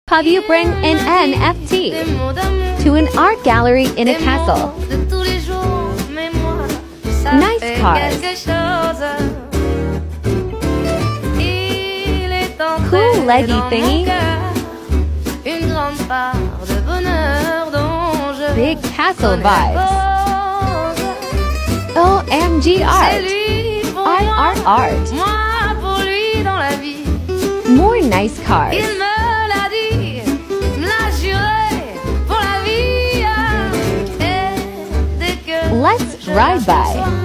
Have you bring an NFT to an art gallery in a castle? Nice cars. Cool leggy thingy. Big castle vibes. OMG art. Art. More nice cars. Let's ride by.